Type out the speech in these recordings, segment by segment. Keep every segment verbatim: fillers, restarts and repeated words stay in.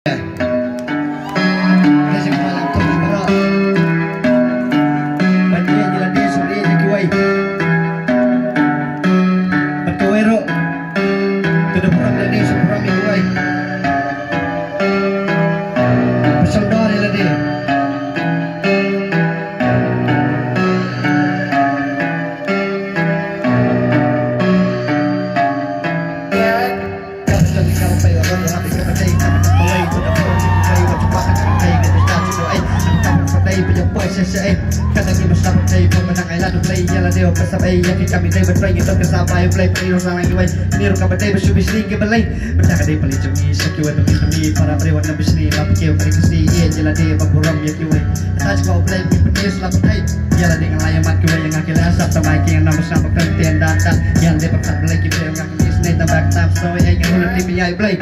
Kadang iba sa play pag manangailan ng play yala deo pasabay yakin kami day batray ito kasabay play pero sa mga iway niro ka batay basubis ni kabalay mataka day palit yung isa kiwa ng bitami para prewan na bisni lapkiw kari kasi yala deo pagburam yakiway attach ko play pipatis lapatay yala deo ang layamat kiway yung akilasa tamay kiyang namas na pagkantiyan data yala deo pagkabalay kiway yung akilis na ita back tap so ay yung hulang T V I play.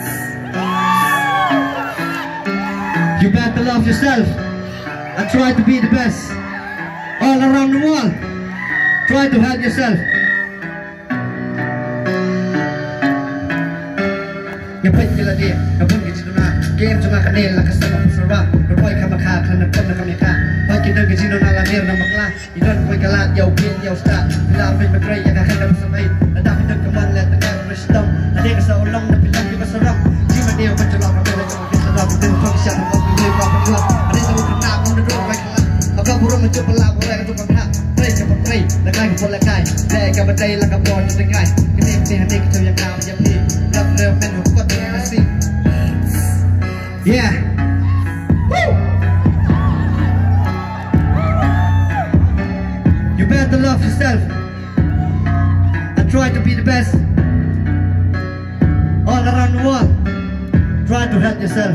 You better love yourself and try to be the best all around the world. Try to help yourself. Ngapit nila di, kapun gijino na game sa mga kanil, lakas na mapasarap berboy ka makaklan, nagpon na kami ka bakit na gijino na lamir na makla idon boy kalat, yaw pin, yaw sta pilapin magray, yakakan na masamay nadami ng kaman, let the camera stop nadi ka sa ulong, napilang di masarap di madiyo, matulak kami na yung kisarap ito yung function ng pagpili, rapper club adi sa mga na akong nadon, right kalat Aga burung mencuba pelaku yang tu pernah Tray cepat tray, lekai pun lekai Lekai badai langkah pun dengai Kini mesti hati kecil yang kau menjadi Love real men who got the nasi. Yeah. Woo. You better love yourself and try to be the best all around the world. Try to help yourself.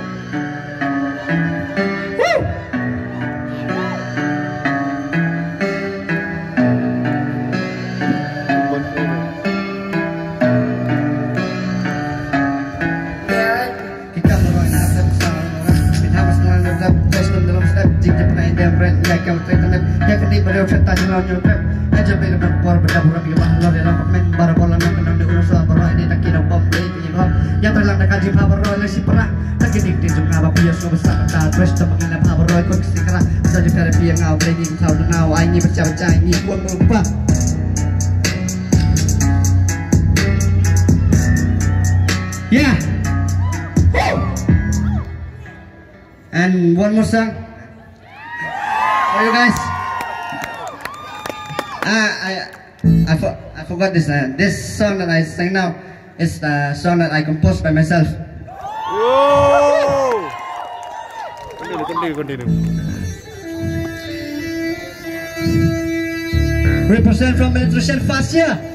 Yang kedua beliau cerita jalan nyutrep aja beli berpor berdapur ramai mahal dalam pemain bara bola nak menang di urusan baru ini tak kira bom beli penyebab yang terlang nak kaji power roy lesi perah tak kini di jumlah apa punya semua besar tak terus terpengaruh power roy kau kesikara saja terapi yang ngau beli ni tahu denau ini bercah-bercah ini buat lupa. Yeah. And one more song for you guys. Ah, I, I, for, I forgot this. Uh, this song that I sing now is the song that I composed by myself. Whoa! Continue, continue, continue. Represent from Electrician Fascia.